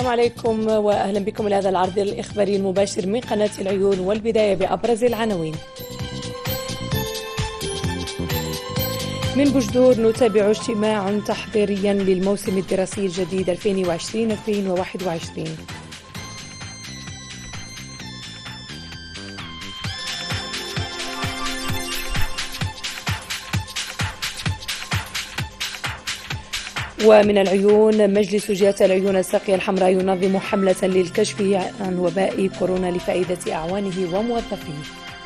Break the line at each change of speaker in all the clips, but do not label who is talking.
عليكم وأهلا بكم لهذا العرض الإخباري المباشر من قناة العيون، والبداية بأبرز العناوين. من بجدور نتابع اجتماع تحضيريا للموسم الدراسي الجديد 2020-2021. ومن العيون، مجلس جهة العيون الساقية الحمراء ينظم حملة للكشف عن وباء كورونا لفائدة أعوانه وموظفيه.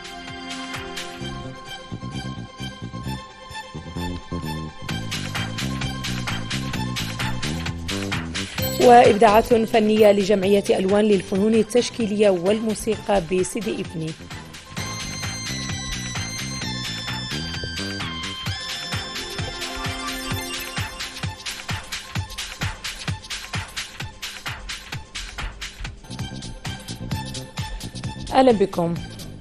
وإبداعات فنية لجمعية ألوان للفنون التشكيلية والموسيقى بسيدي إبني. أهلا بكم.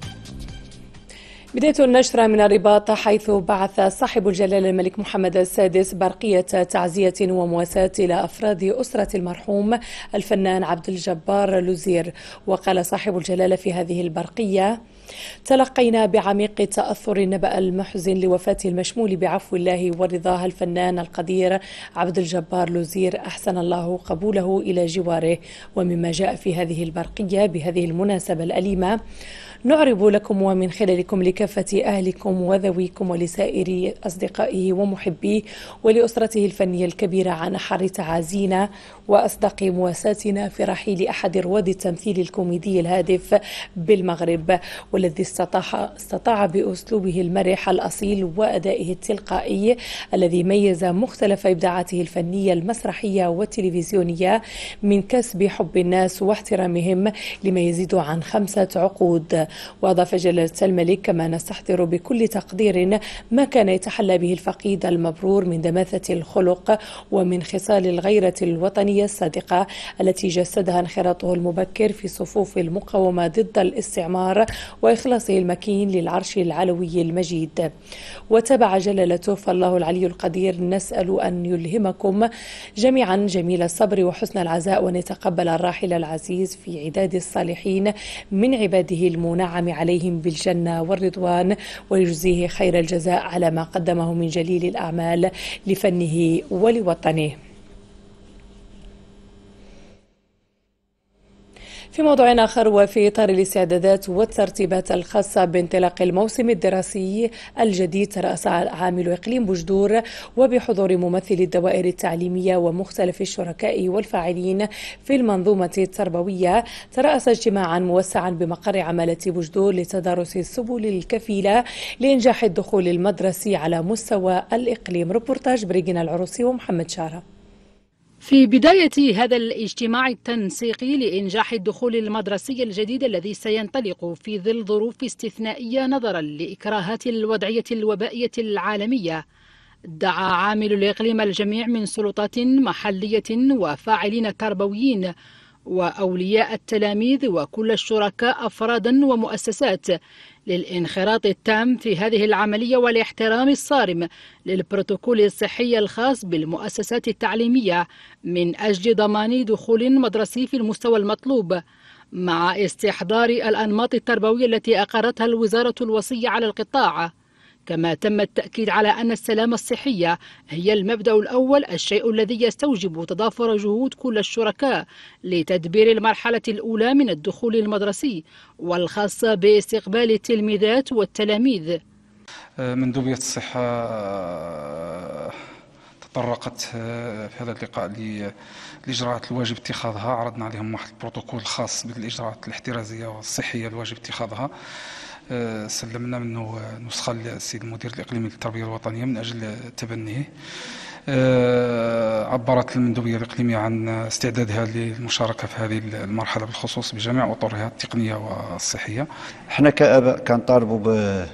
بداية النشرة من الرباط، حيث بعث صاحب الجلالة الملك محمد السادس برقية تعزية ومواساة إلى أفراد أسرة المرحوم الفنان عبد الجبار لوزير. وقال صاحب الجلالة في هذه البرقية: تلقينا بعميق التأثر النبأ المحزن لوفاة المشمول بعفو الله ورضاه الفنان القدير عبد الجبار لوزير، أحسن الله قبوله إلى جواره. ومما جاء في هذه البرقية بهذه المناسبة الأليمة: نعرب لكم ومن خلالكم لكافة أهلكم وذويكم ولسائر أصدقائه ومحبيه ولأسرته الفنية الكبيرة عن أحر تعازينا وأصدق مواساتنا في رحيل أحد رواد التمثيل الكوميدي الهادف بالمغرب، والذي استطاع بأسلوبه المرح الأصيل وأدائه التلقائي الذي ميز مختلف إبداعاته الفنية المسرحية والتلفزيونية من كسب حب الناس واحترامهم لما يزيد عن 5 عقود. وأضاف جلالة الملك: كما نستحضر بكل تقدير ما كان يتحلى به الفقيد المبرور من دماثة الخلق ومن خصال الغيرة الوطنية الصادقة التي جسدها انخراطه المبكر في صفوف المقاومة ضد الاستعمار وإخلاصه المكين للعرش العلوي المجيد. وتابع جلالته: فالله العلي القدير نسأل أن يلهمكم جميعا جميل الصبر وحسن العزاء، وأن يتقبل الراحل العزيز في عداد الصالحين من عباده المنعم عليهم بالجنة والرضوان، ويجزيه خير الجزاء على ما قدمه من جليل الأعمال لفنه ولوطنه. في موضوع آخر، وفي إطار الاستعدادات والترتيبات الخاصة بانطلاق الموسم الدراسي الجديد، ترأس عامل إقليم بجدور وبحضور ممثلي الدوائر التعليمية ومختلف الشركاء والفاعلين في المنظومة التربوية، ترأس اجتماعا موسعا بمقر عمالة بجدور لتدارس السبل الكفيلة لإنجاح الدخول المدرسي على مستوى الإقليم. ريبورتاج بريجنا العروسي ومحمد شارة.
في بداية هذا الاجتماع التنسيقي لإنجاح الدخول المدرسي الجديد الذي سينطلق في ظل ظروف استثنائية نظرا لإكراهات الوضعية الوبائية العالمية، دعا عامل الإقليم الجميع من سلطات محلية وفاعلين تربويين وأولياء التلاميذ وكل الشركاء أفرادا ومؤسسات للانخراط التام في هذه العملية والاحترام الصارم للبروتوكول الصحي الخاص بالمؤسسات التعليمية من أجل ضمان دخول مدرسي في المستوى المطلوب، مع استحضار الأنماط التربوية التي أقرتها الوزارة الوصية على القطاع. كما تم التأكيد على أن السلامة الصحية هي المبدأ الأول، الشيء الذي يستوجب تضافر جهود كل الشركاء لتدبير المرحلة الأولى من الدخول المدرسي والخاصة باستقبال التلميذات والتلاميذ.
مندوبية الصحة تطرقت في هذا اللقاء لإجراءات الواجب اتخاذها، عرضنا عليهم واحد البروتوكول خاص بالإجراءات الاحترازية والصحية الواجب اتخاذها. سلمنا منه نسخة للسيد المدير الإقليمي للتربية الوطنية من أجل تبنيه. عبرت المندوبية الإقليمية عن استعدادها للمشاركة في هذه المرحلة بالخصوص بجميع أطرها التقنية والصحية.
احنا كآباء كنطالبوا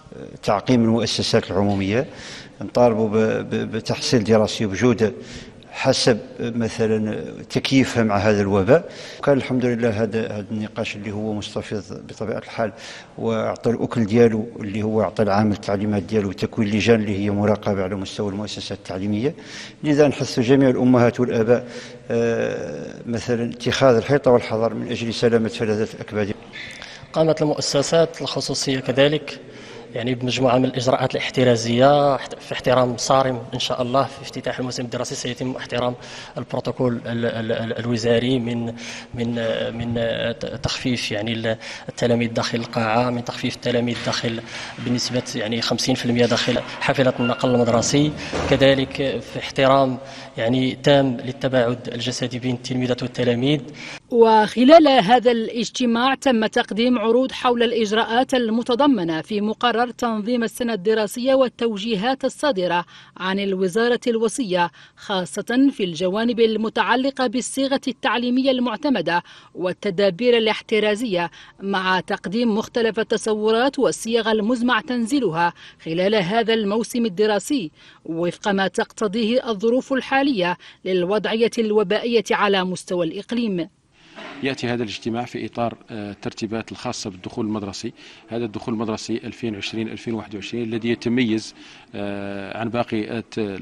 بتعقيم المؤسسات العمومية، نطالبوا بتحصيل دراسي بجودة حسب مثلا تكييفها مع هذا الوباء. كان الحمد لله هذا النقاش اللي هو مستفيض بطبيعة الحال، وأعطى الأكل ديالو اللي هو أعطى العامل التعليمات ديالو تكوين لجان اللي هي مراقبة على مستوى المؤسسات التعليمية. لذا نحث جميع الأمهات والآباء مثلا اتخاذ الحيطة والحذر من أجل سلامة فلذات الأكباد.
قامت المؤسسات الخصوصية كذلك يعني بمجموعة من الإجراءات الاحترازية في احترام صارم إن شاء الله. في افتتاح الموسم الدراسي سيتم احترام البروتوكول الوزاري من تخفيف يعني التلاميذ داخل القاعة، من تخفيف التلاميذ داخل بنسبة يعني 50% داخل حافلة النقل المدرسي، كذلك في احترام يعني تام للتباعد الجسدي بين التلميذات والتلاميذ.
وخلال هذا الاجتماع تم تقديم عروض حول الإجراءات المتضمنة في مقرر تنظيم السنة الدراسية والتوجيهات الصادرة عن الوزارة الوصية، خاصة في الجوانب المتعلقة بالصيغة التعليمية المعتمدة والتدابير الاحترازية، مع تقديم مختلف التصورات والصيغ المزمع تنزيلها خلال هذا الموسم الدراسي وفق ما تقتضيه الظروف الحالية للوضعية الوبائية على مستوى الإقليم.
يأتي هذا الاجتماع في إطار الترتيبات الخاصة بالدخول المدرسي. هذا الدخول المدرسي 2020-2021 الذي يتميز عن باقي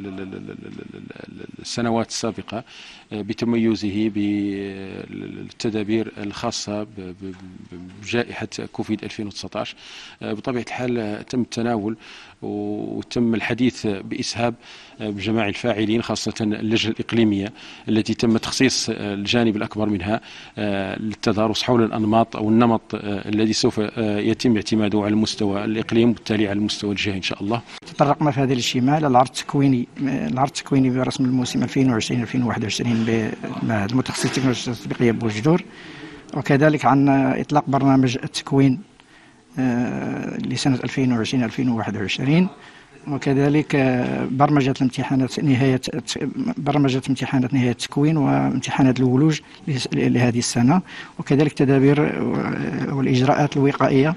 السنوات السابقة بتميزه بالتدابير الخاصة بجائحة كوفيد 2019. بطبيعة الحال تم التناول وتم الحديث بإسهاب بجماعة الفاعلين، خاصة اللجنة الإقليمية التي تم تخصيص الجانب الأكبر منها للتدارس حول الأنماط أو النمط الذي سوف يتم اعتماده على المستوى الإقليمي وبالتالي على المستوى الجهوي إن شاء الله.
تطرقنا في هذا الاجتماع للعرض التكويني برسم الموسم 2020-2021 بالمتخصص التكنولوجيا التطبيقية بوجدور، وكذلك عن إطلاق برنامج التكوين لسنة 2020-2021، وكذلك برمجة امتحانات نهاية التكوين وامتحانات الولوج لهذه السنة، وكذلك تدابير والإجراءات الوقائية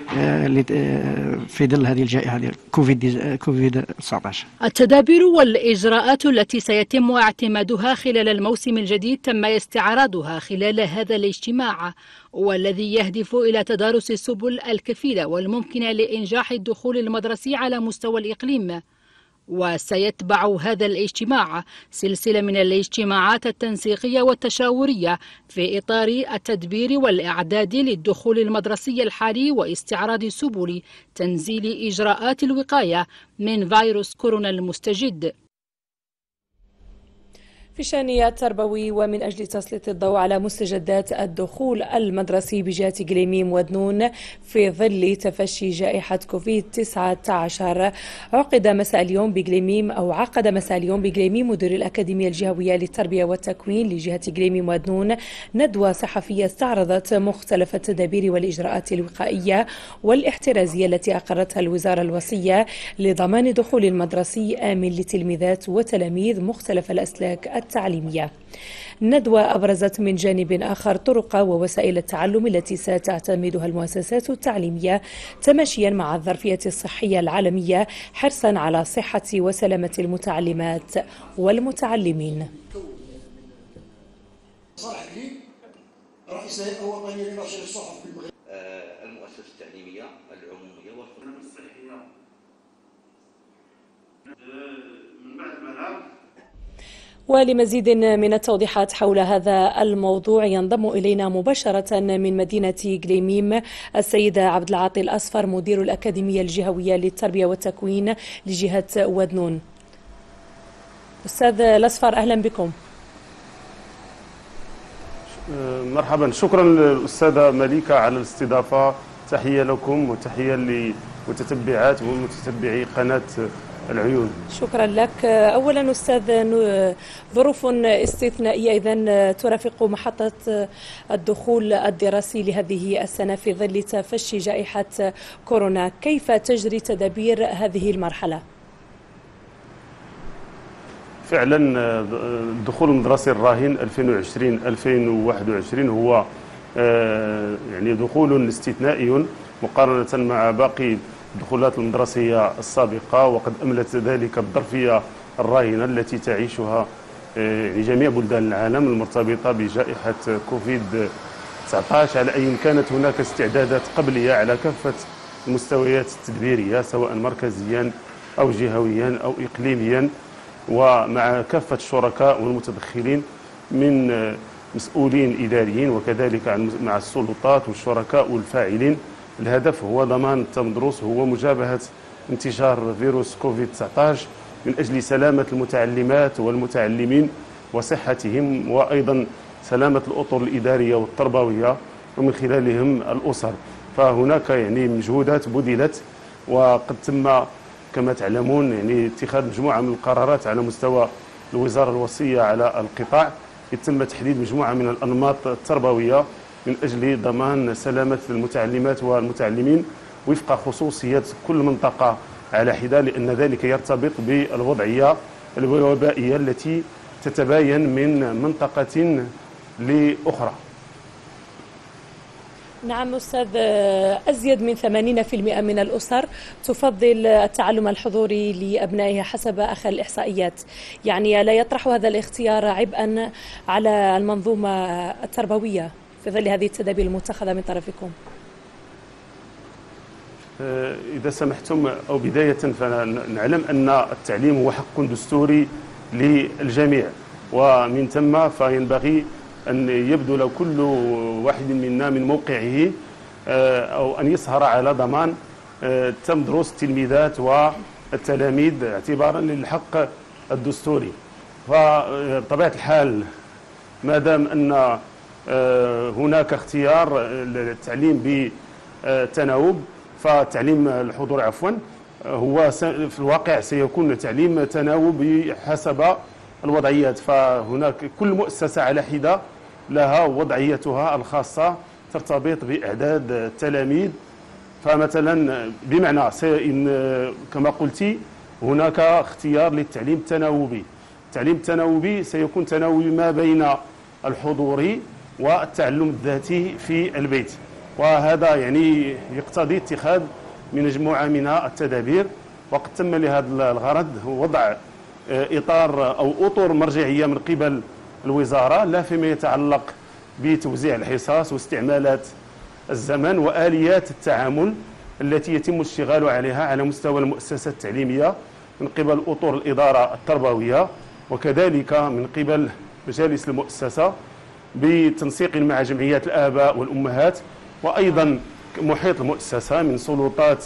في ظل هذه الجائحة كوفيد 19.
التدابير والإجراءات التي سيتم اعتمادها خلال الموسم الجديد تم استعراضها خلال هذا الاجتماع، والذي يهدف إلى تدارس السبل الكفيلة والممكنة لإنجاح الدخول المدرسي على مستوى الإقليم. وسيتبع هذا الاجتماع سلسلة من الاجتماعات التنسيقية والتشاورية في إطار التدبير والإعداد للدخول المدرسي الحالي واستعراض سبل تنزيل إجراءات الوقاية من فيروس كورونا المستجد.
في الشأن التربوي، ومن أجل تسليط الضوء على مستجدات الدخول المدرسي بجهة قليميم ودنون في ظل تفشي جائحة كوفيد-19، عقد مساء اليوم بقليميم مدير الأكاديمية الجهوية للتربية والتكوين لجهة قليميم ودنون ندوة صحفية استعرضت مختلف التدابير والإجراءات الوقائية والاحترازية التي أقرتها الوزارة الوصية لضمان دخول المدرسي آمن لتلميذات وتلاميذ مختلف الأسلاك التعليمية. الندوة أبرزت من جانب آخر طرق ووسائل التعلم التي ستعتمدها المؤسسات التعليمية تماشيا مع الظرفية الصحية العالمية، حرصا على صحة وسلامة المتعلمات والمتعلمين.
رئيس الهيئة الوطنية لنشر الصحف في المغرب.
المؤسسة التعليمية العمومية والخدمة الصحية
من بعد المنام.
ولمزيد من التوضيحات حول هذا الموضوع ينضم إلينا مباشرة من مدينة قليميم السيد عبد العاطي الأصفر، مدير الأكاديمية الجهوية للتربية والتكوين لجهة ودنون. أستاذ الأصفر، أهلا بكم.
مرحبا، شكرا للأستاذة مليكة على الاستضافة. تحية لكم وتحية لمتتبعات ومتتبعي قناة العيون.
شكرا لك. أولا أستاذ، ظروف استثنائية إذن ترافق محطة الدخول الدراسي لهذه السنة في ظل تفشي جائحة كورونا، كيف تجري تدابير هذه المرحلة؟
فعلا الدخول المدرسي الراهن 2020-2021 هو يعني دخول استثنائي مقارنة مع باقي الدخولات المدرسية السابقة، وقد أملت ذلك الظرفية الراهنة التي تعيشها يعني جميع بلدان العالم المرتبطة بجائحة كوفيد 19، على أي كانت هناك استعدادات قبلية على كافة المستويات التدبيرية سواء مركزيا أو جهويا أو إقليميا، ومع كافة الشركاء والمتدخلين من مسؤولين إداريين وكذلك مع السلطات والشركاء والفاعلين. الهدف هو ضمان التمدرس، هو مجابهة انتشار فيروس كوفيد 19 من أجل سلامة المتعلمات والمتعلمين وصحتهم، وأيضا سلامة الأطر الإدارية والتربوية ومن خلالهم الأسر. فهناك يعني مجهودات بذلت، وقد تم كما تعلمون يعني اتخاذ مجموعة من القرارات على مستوى الوزارة الوصية على القطاع. يتم تحديد مجموعة من الأنماط التربوية من أجل ضمان سلامة المتعلمات والمتعلمين وفق خصوصية كل منطقة على حدة، لأن ذلك يرتبط بالوضعية الوبائية التي تتباين من منطقة لأخرى.
نعم أستاذ، أزيد من 80% من الأسر تفضل التعلم الحضوري لأبنائها حسب آخر الإحصائيات، يعني لا يطرح هذا الاختيار عبئا على المنظومة التربوية في ظل هذه التدابير المتخذة من طرفكم؟
إذا سمحتم، أو بداية فنعلم أن التعليم هو حق دستوري للجميع، ومن ثم فينبغي أن يبذل كل واحد منا من موقعه أو أن يسهر على ضمان تمدرس التلميذات والتلاميذ اعتبارا للحق الدستوري. فبطبيعة الحال ما دام أن هناك اختيار التعليم بالتناوب، فالتعليم الحضور هو في الواقع سيكون تعليم تناوبي حسب الوضعيات. فهناك كل مؤسسة على حدة لها وضعيتها الخاصة ترتبط بإعداد التلاميذ. فمثلا بمعنى كما قلتي هناك اختيار للتعليم التناوبي. التعليم التناوبي سيكون تناوبي ما بين الحضوري والتعلم الذاتي في البيت، وهذا يعني يقتضي اتخاذ من مجموعة من التدابير، وقد تم لهذا الغرض وضع إطار أو أطر مرجعية من قبل الوزارة، لا فيما يتعلق بتوزيع الحصص واستعمالات الزمن وآليات التعامل التي يتم الاشتغال عليها على مستوى المؤسسات التعليمية من قبل أطر الإدارة التربوية، وكذلك من قبل مجالس المؤسسة بتنسيق مع جمعيات الآباء والأمهات، وأيضا محيط المؤسسة من سلطات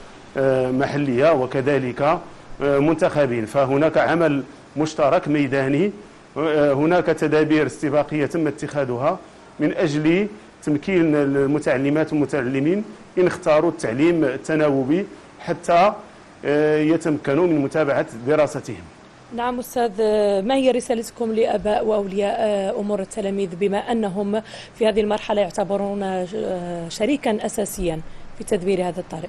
محلية وكذلك منتخبين. فهناك عمل مشترك ميداني، هناك تدابير استباقية تم اتخاذها من أجل تمكين المتعلمات والمتعلمين إن اختاروا التعليم التناوبي حتى يتمكنوا من متابعة دراستهم.
نعم أستاذ، ما هي رسالتكم لآباء وأولياء أمور التلاميذ بما أنهم في هذه المرحلة يعتبرون شريكا أساسيا في تدبير هذا الطارئ؟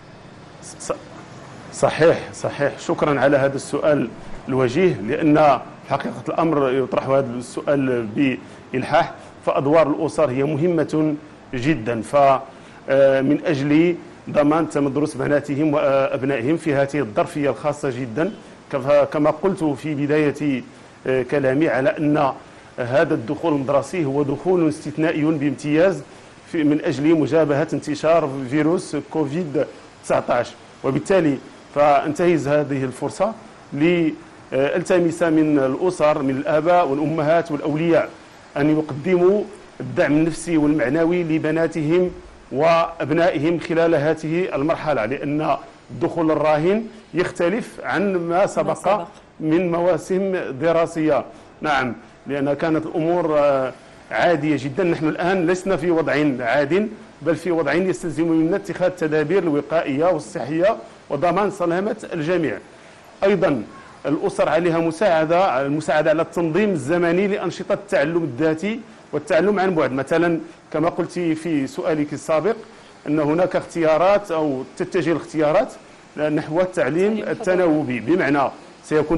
صحيح، شكرا على هذا السؤال الوجيه، لأن حقيقة الأمر يطرح هذا السؤال بإلحاح. فأدوار الأسر هي مهمة جدا، فمن أجل ضمان تمدرس بناتهم وأبنائهم في هذه الظرفية الخاصة جدا، كما قلت في بداية كلامي على أن هذا الدخول المدرسي هو دخول استثنائي بامتياز من أجل مجابهة انتشار فيروس كوفيد 19، وبالتالي فانتهز هذه الفرصة لالتمس من الأسر من الآباء والأمهات والأولياء أن يقدموا الدعم النفسي والمعنوي لبناتهم وأبنائهم خلال هذه المرحلة، لأن الدخول الراهن يختلف عن ما سبق من مواسم دراسية. نعم، لأن كانت الأمور عادية جدا. نحن الآن لسنا في وضع عاد، بل في وضع يستلزم منا اتخاذ التدابير الوقائية والصحية وضمان سلامة الجميع. أيضا الأسر عليها المساعدة على التنظيم الزمني لأنشطة التعلم الذاتي والتعلم عن بعد. مثلا كما قلت في سؤالك السابق أن هناك اختيارات أو تتجه الاختيارات نحو التعليم التناوبي، بمعنى سيكون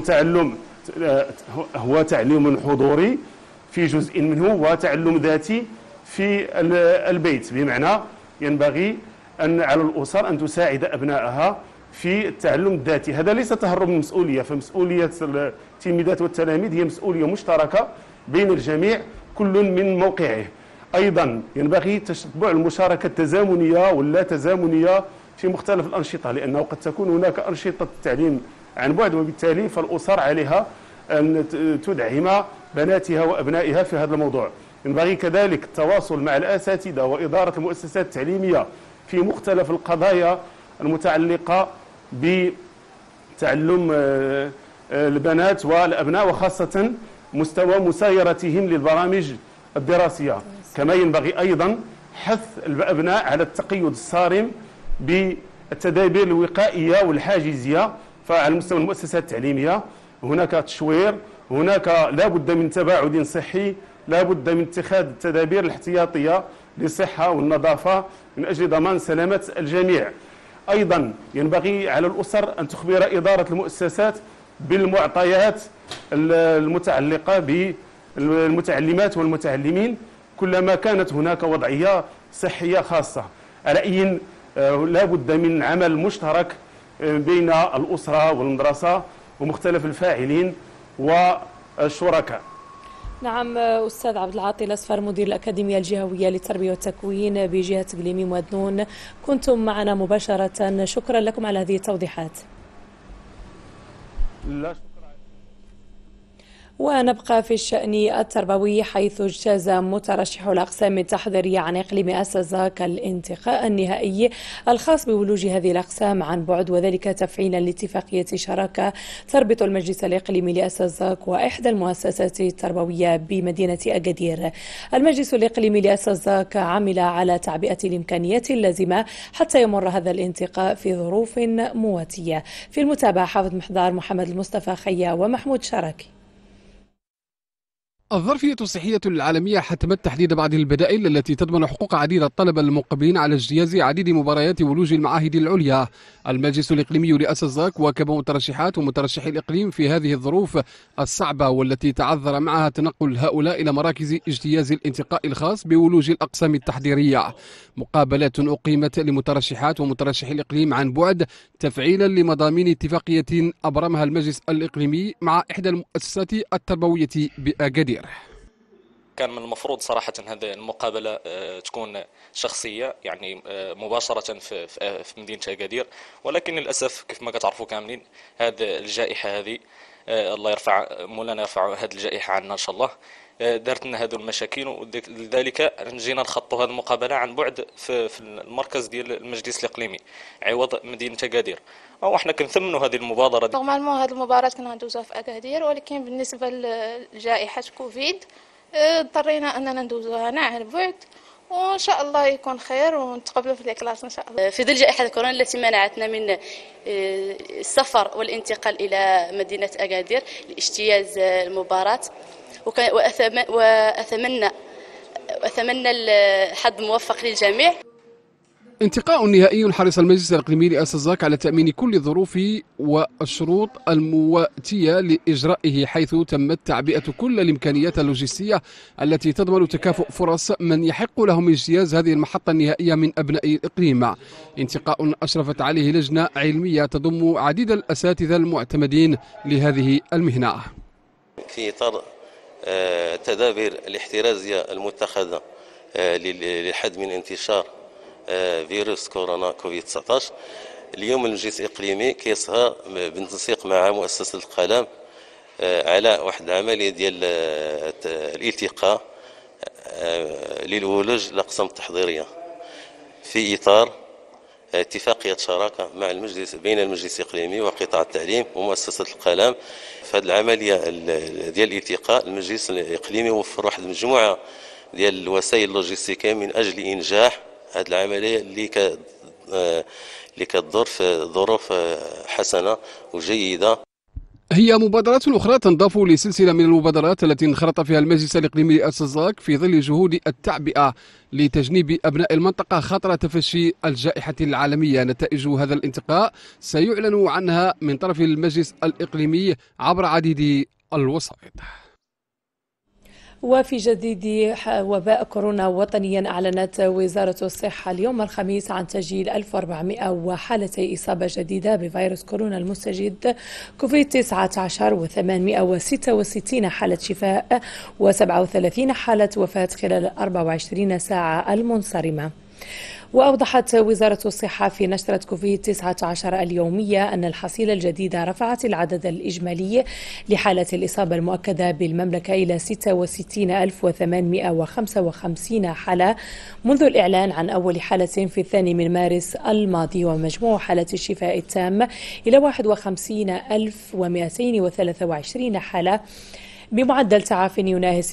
هو تعليم حضوري في جزء منه وتعلم ذاتي في البيت، بمعنى ينبغي أن على الأسر أن تساعد أبنائها في التعلم الذاتي. هذا ليس تهرب من المسؤولية، فمسؤولية التلميذات والتلاميذ هي مسؤولية مشتركة بين الجميع كل من موقعه. أيضا ينبغي تتبع المشاركة التزامنية واللا تزامنية في مختلف الأنشطة، لأنه قد تكون هناك أنشطة تعليم عن بعد، وبالتالي فالأسر عليها أن تدعم بناتها وأبنائها في هذا الموضوع. ينبغي كذلك التواصل مع الأساتذة وإدارة المؤسسات التعليمية في مختلف القضايا المتعلقة بتعلم البنات والأبناء، وخاصة مستوى مسايرتهم للبرامج الدراسية. كما ينبغي أيضا حث الأبناء على التقيد الصارم بالتدابير الوقائية والحاجزية. فعلى مستوى المؤسسات التعليمية هناك تشوير، هناك لا بد من تباعد صحي، لا بد من اتخاذ التدابير الاحتياطية للصحة والنظافة من أجل ضمان سلامة الجميع. أيضا ينبغي على الأسر أن تخبر إدارة المؤسسات بالمعطيات المتعلقة بالمتعلمات والمتعلمين كلما كانت هناك وضعية صحية خاصة. على أي لا بد من عمل مشترك بين الأسرة والمدرسة ومختلف الفاعلين والشركاء.
نعم، أستاذ عبد العاطي الأصفر مدير الأكاديمية الجهوية للتربية والتكوين بجهة قليميم ودنون، كنتم معنا مباشرة، شكرا لكم على هذه التوضيحات. ونبقى في الشأن التربوي، حيث اجتاز مترشح الأقسام التحضيرية عن إقليم أسزاك الانتقاء النهائي الخاص بولوج هذه الأقسام عن بعد، وذلك تفعيلا لاتفاقية شراكة تربط المجلس الإقليمي لأسزاك وإحدى المؤسسات التربوية بمدينة أكادير. المجلس الإقليمي لأسزاك عمل على تعبئة الإمكانيات اللازمة حتى يمر هذا الانتقاء في ظروف مواتية. في المتابعة حافظ محضار، محمد المصطفى خيا ومحمود شراكي.
الظرفية الصحية العالمية حتمت تحديد بعض البدائل التي تضمن حقوق عديد الطلبة المقبلين على اجتياز عديد مباريات ولوج المعاهد العليا. المجلس الإقليمي لأسزاك واكب مترشحات ومترشحي الإقليم في هذه الظروف الصعبة، والتي تعذر معها تنقل هؤلاء إلى مراكز اجتياز الانتقاء الخاص بولوج الأقسام التحضيرية. مقابلات أقيمت لمترشحات ومترشحي الإقليم عن بعد تفعيلا لمضامين اتفاقية أبرمها المجلس الإقليمي مع إحدى المؤسسات التربوية بأكادير.
كان من المفروض صراحة هذه المقابلة تكون شخصية، يعني مباشرة في مدينة أكادير، ولكن للأسف كيف ما كتعرفوا كاملين هذه الجائحة هذه، الله يرفع مولانا يرفع هذه الجائحة عنا إن شاء الله، دارت لنا هذو المشاكل، ولذلك جينا نخطوا هذه المقابلة عن بعد في المركز ديال المجلس الإقليمي عوض مدينة أكادير. وإحنا كنثمنوا هذه المبادرة.
نورمالمون هذه المباراة كنا ندوزوها في أكادير، ولكن بالنسبة لجائحة كوفيد اضطرينا أننا ندوزوها هنا عن بعد، وإن شاء الله يكون خير ونتقبلوا في الكلاس إن شاء الله.
في ظل جائحة كورونا التي منعتنا من السفر والانتقال إلى مدينة أكادير لاجتياز المباراة، وأتمنى الحظ موفق للجميع.
انتقاء نهائي حرص المجلس الإقليمي لأسزاك على تأمين كل الظروف والشروط المواتية لإجرائه، حيث تمت تعبئة كل الإمكانيات اللوجستية التي تضمن تكافؤ فرص من يحق لهم اجتياز هذه المحطة النهائية من أبناء الإقليم. انتقاء أشرفت عليه لجنة علمية تضم عديد الأساتذة المعتمدين لهذه المهنة.
في إطار التدابير الاحترازية المتخذة للحد من انتشار فيروس كورونا كوفيد 19، اليوم المجلس الإقليمي كيسهر بالتنسيق مع مؤسسة القلم على واحد العملية ديال الالتقاء للولوج الأقسام التحضيرية في إطار اتفاقية شراكة مع بين المجلس الإقليمي وقطاع التعليم ومؤسسة القلم. في هذه العملية ديال الالتقاء المجلس الإقليمي وفر واحد المجموعة ديال الوسائل اللوجستيكية من أجل إنجاح هذه العملية اللي كتدور في ظروف حسنة وجيدة.
هي مبادرات أخرى تنضاف لسلسلة من المبادرات التي انخرط فيها المجلس الإقليمي لأسزاك في ظل جهود التعبئة لتجنيب أبناء المنطقة خطر تفشي الجائحة العالمية. نتائج هذا الانتقاء سيعلن عنها من طرف المجلس الإقليمي عبر عديد الوسائط.
وفي جديد وباء كورونا وطنيا، أعلنت وزارة الصحة اليوم الخميس عن تسجيل 1400 حالة إصابة جديدة بفيروس كورونا المستجد كوفيد-19 و866 حالة شفاء و37 حالة وفاة خلال 24 ساعة المنصرمة. وأوضحت وزارة الصحة في نشرة كوفيد-19 اليومية أن الحصيلة الجديدة رفعت العدد الإجمالي لحالة الإصابة المؤكدة بالمملكة إلى 66855 حالة منذ الإعلان عن أول حالة في 2 من مارس الماضي، ومجموع حالات الشفاء التام إلى 51223 حالة بمعدل تعافي يناهز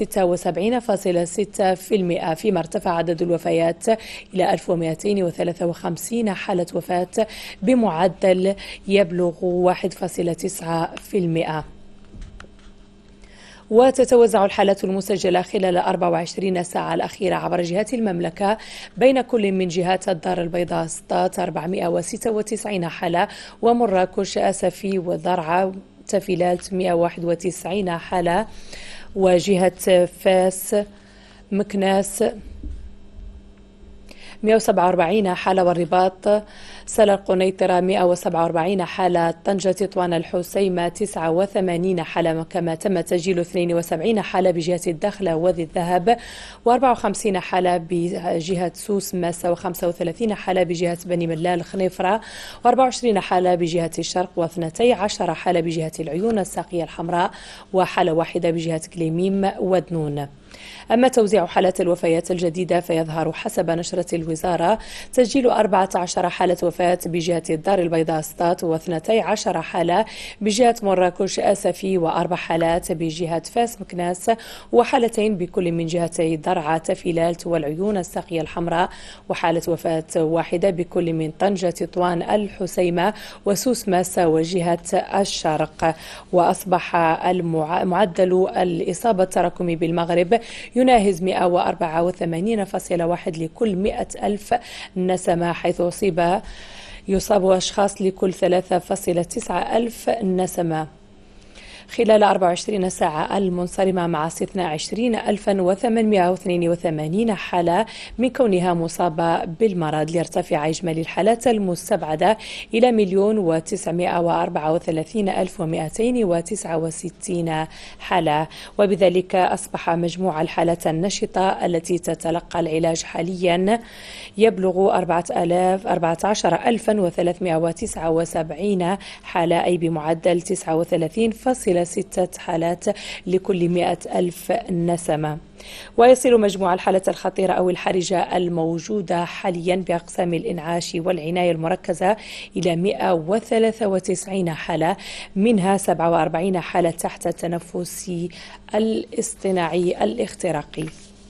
76.6%، فيما ارتفع عدد الوفيات إلى 1253 حالة وفاة بمعدل يبلغ 1.9%. وتتوزع الحالات المسجلة خلال 24 ساعة الأخيرة عبر جهات المملكة بين كل من جهات الدار البيضاء سطات 496 حالة، ومراكش أسفي وضرعا تفيلات 191 حالة، وجهة فاس مكناس 147 حالة، والرباط سلا القنيطرة 147 حالة، طنجة تطوان الحسيمة 89 حالة، كما تم تسجيل 72 حالة بجهة الداخلة وذي الذهب، و54 حالة بجهة سوس ماسة، و35 حالة بجهة بني ملال خنيفرة، و24 حالة بجهة الشرق، و12 حالة بجهة العيون الساقية الحمراء، وحالة واحدة بجهة كليميم ودنون. أما توزيع حالات الوفيات الجديدة فيظهر حسب نشرة الوزارة تسجيل 14 حالة وفاة بجهة الدار البيضاء سطات، و12 حالة بجهة مراكش أسفي، و4 حالات بجهة فاس مكناس، وحالتين بكل من جهتي درعا تفيلالت والعيون الساقية الحمراء، وحالة وفاة واحدة بكل من طنجة تطوان الحسيمة وسوس ماسة وجهة الشرق. وأصبح معدل الإصابة التراكمي بالمغرب يناهز 184.1 لكل 100,000 نسمة، حيث يصاب أشخاص لكل 3.9 نسمة خلال 24 ساعة المنصرمة، مع استثناء 20,882 حالة من كونها مصابة بالمرض، ليرتفع إجمالي الحالات المستبعدة إلى 1,934,269 حالة. وبذلك أصبح مجموع الحالات النشطة التي تتلقى العلاج حاليا يبلغ 14,379 حالة، أي بمعدل 39.6 حالات لكل 100,000 نسمة. ويصل مجموع الحالات الخطيرة أو الحرجة الموجودة حاليا بأقسام الإنعاش والعناية المركزة إلى 193 حالة، منها 47 حالة تحت التنفس الاصطناعي الاختراقي.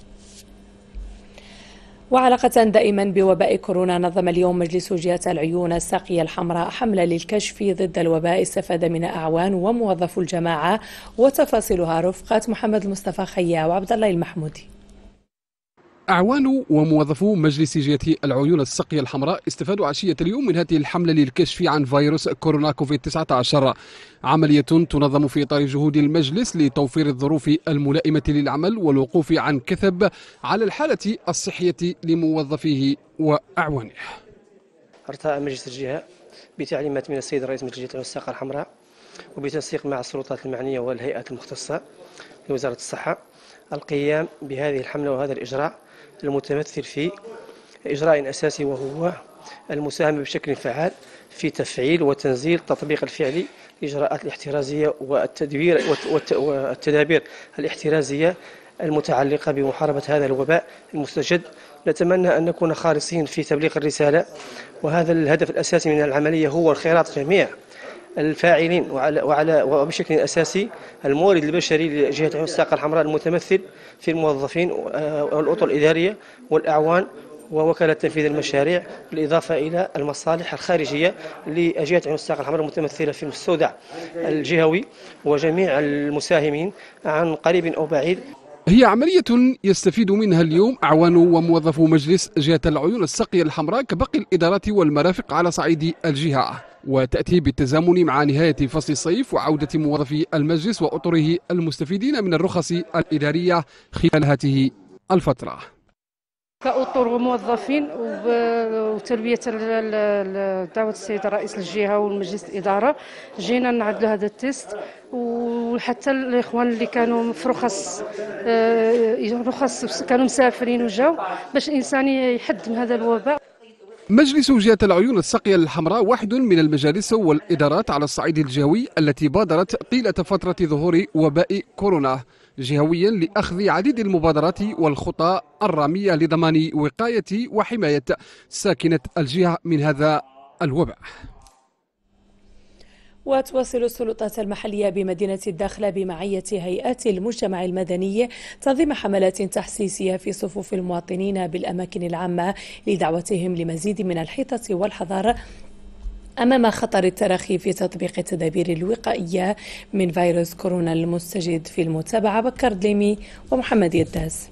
وعلاقة دائما بوباء كورونا، نظم اليوم مجلس جهة العيون الساقية الحمراء حملة للكشف ضد الوباء استفاد منها أعوان وموظفو الجماعة، وتفاصيلها رفقة محمد المصطفى خيا وعبد الله المحمودي.
أعوان وموظفو مجلس جهة العيون الساقية الحمراء استفادوا عشية اليوم من هذه الحملة للكشف عن فيروس كورونا كوفيد-19، عملية تنظم في إطار جهود المجلس لتوفير الظروف الملائمة للعمل والوقوف عن كثب على الحالة الصحية لموظفيه وأعوانه.
ارتأى مجلس الجهة بتعليمات من السيد الرئيس مجلس جهة العيون الساقية الحمراء وبتنسيق مع السلطات المعنية والهيئات المختصة لوزارة الصحة القيام بهذه الحملة وهذا الإجراء المتمثل في إجراء أساسي، وهو المساهمة بشكل فعال في تفعيل وتنزيل التطبيق الفعلي للإجراءات الاحترازية والتدابير الاحترازية المتعلقة بمحاربة هذا الوباء المستجد. نتمنى أن نكون خالصين في تبليغ الرسالة، وهذا الهدف الأساسي من العملية هو الخيرات جميع الفاعلين وبشكل أساسي المورد البشري لجهة العيون الساقية الحمراء المتمثل في الموظفين والأطر الإدارية والأعوان ووكالة تنفيذ المشاريع، بالإضافة إلى المصالح الخارجية لجهة العيون الساقية الحمراء المتمثلة في المستودع الجهوي وجميع المساهمين عن قريب أو بعيد.
هي عملية يستفيد منها اليوم أعوان وموظفو مجلس جهة العيون السقية الحمراء كباقي الإدارات والمرافق على صعيد الجهة، وتأتي بالتزامن مع نهاية فصل الصيف وعودة موظفي المجلس وأطره المستفيدين من الرخص الإدارية خلال هذه الفترة.
كأطر وموظفين وتلبية دعوة السيد رئيس الجهة والمجلس الإدارة جينا نعدلوا هذا التيست، وحتى الإخوان اللي كانوا في رخص كانوا مسافرين وجاو باش الإنسان يحد من هذا الوباء.
مجلس جهة العيون السقية الحمراء واحد من المجالس والإدارات على الصعيد الجهوي التي بادرت طيلة فترة ظهور وباء كورونا جهويا لأخذ عديد المبادرات والخطى الرامية لضمان وقاية وحماية ساكنة الجهة من هذا الوباء.
وتواصل السلطات المحلية بمدينة الداخلة بمعية هيئات المجتمع المدني تنظيم حملات تحسيسية في صفوف المواطنين بالأماكن العامة لدعوتهم لمزيد من الحيطة والحذر أمام خطر التراخي في تطبيق التدابير الوقائية من فيروس كورونا المستجد. في المتابعة بكر دليمي ومحمد يداز.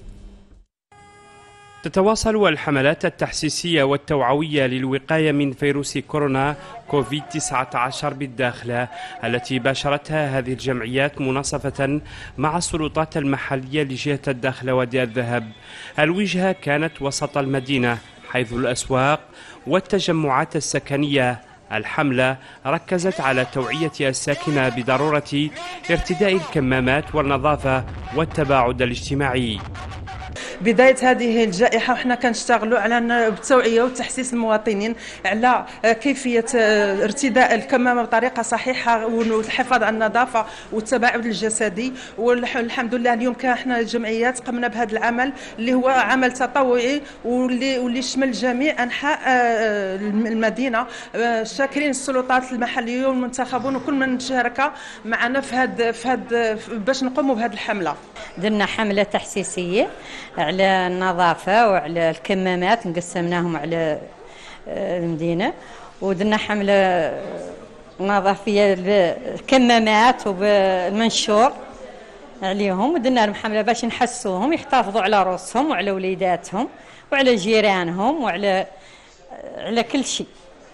تتواصل الحملات التحسيسية والتوعوية للوقاية من فيروس كورونا كوفيد-19 بالداخلة التي باشرتها هذه الجمعيات مناصفة مع السلطات المحلية لجهة الداخلة وادي الذهب. الوجهة كانت وسط المدينة حيث الأسواق والتجمعات السكنية. الحملة ركزت على توعية الساكنة بضرورة ارتداء الكمامات والنظافة والتباعد الاجتماعي.
بداية هذه الجائحة وحنا كنشتغلوا على التوعية وتحسيس المواطنين على كيفية ارتداء الكمامة بطريقة صحيحة والحفاظ على النظافة والتباعد الجسدي. والحمد لله اليوم احنا الجمعيات قمنا بهذا العمل اللي هو عمل تطوعي واللي شمل جميع أنحاء المدينة. شاكرين السلطات المحلية والمنتخبون وكل من شارك معنا في هذا باش نقوموا بهذه الحملة.
درنا حملة تحسيسية على النظافة وعلى الكمامات، نقسمناهم على المدينة ودرنا حملة نظافية بالكمامات وبالمنشور عليهم، ودرنا لهم حملة باش نحسوهم يحتفظوا على رؤوسهم وعلى وليداتهم وعلى جيرانهم وعلى كل شيء.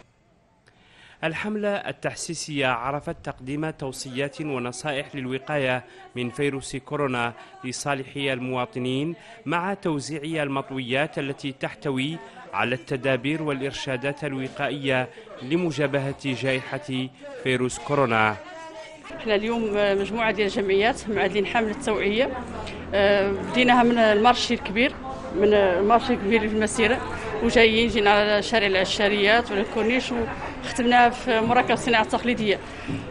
الحملة التحسيسية عرفت تقديم توصيات ونصائح للوقاية من فيروس كورونا لصالح المواطنين مع توزيع المطويات التي تحتوي على التدابير والإرشادات الوقائية لمجابهة جائحة فيروس كورونا.
احنا اليوم مجموعة ديال الجمعيات معدلين حملة توعية بديناها من المارشي الكبير في المسيرة وجايين جينا على شارع العشاريات ولا الكورنيش وختمناها في مراكز الصناعة التقليدية.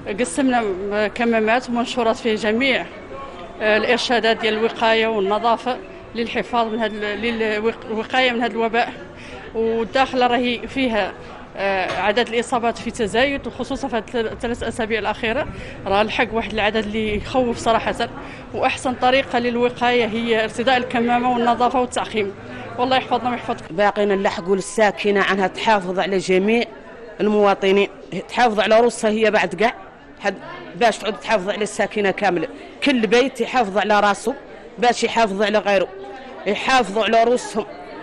قسمنا كمامات ومنشورات فيه جميع الإرشادات ديال الوقاية والنظافة للحفاظ من للوقاية من هذا الوباء. والداخلة راهي فيها عدد الإصابات في تزايد وخصوصا في الثلاث أسابيع الأخيرة راه لحق واحد العدد اللي يخوف صراحة. وأحسن طريقة للوقاية هي ارتداء الكمامة والنظافة والتعقيم. والله يحفظنا ويحفظكم.
باقينا نلحقوا للساكنة عنها تحافظ على جميع المواطنين، تحافظ على رؤوسها هي بعد كاع باش تعود تحافظ على الساكنة كاملة. كل بيت يحافظ على راسه باش يحافظ على غيره، يحافظوا على رؤوسهم